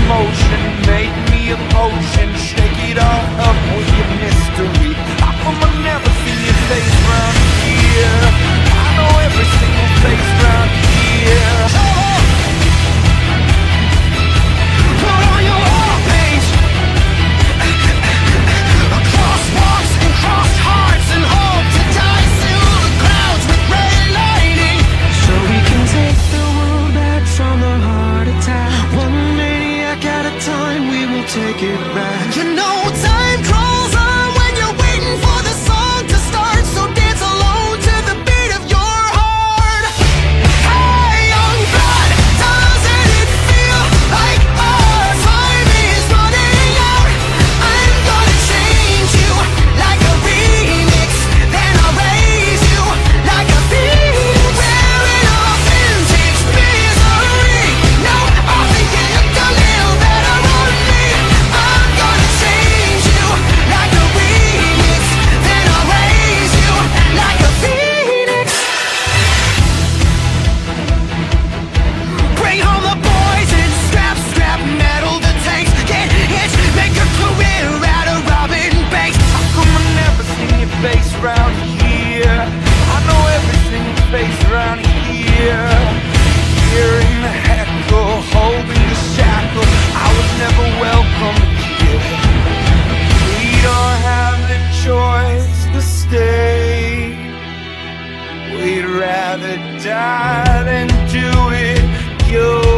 emotion, make me a potion, shake it all up with your mystery. How come I never seen your face round here? I know every single face round here. Put on your war paint, crosswalks and crossed hearts, and hope to die through the clouds with red lightning, so we can take the world back from the heart attack. One maniac at a time, we will take it back. You know time crawls on when you're waiting for the song to start, so dance alone to the beat of your heart. Hey, young blood, doesn't it feel like our time is running out? I'm gonna change you like a remix, then I'll raise you like a phoenix, wearing authentic misery. Now I think you look a little better on me. I'm gonna change you like a remix, then I'll raise you like a phoenix. Bring home the boys and scrap metal the tanks. Get hit, make a career out of robbing banks. How come I never seen your face round here? I know every single face round here. Hearing the heckle, holding the shackle, I was never welcome here. We don't have the choice to stay. We'd rather die than do it your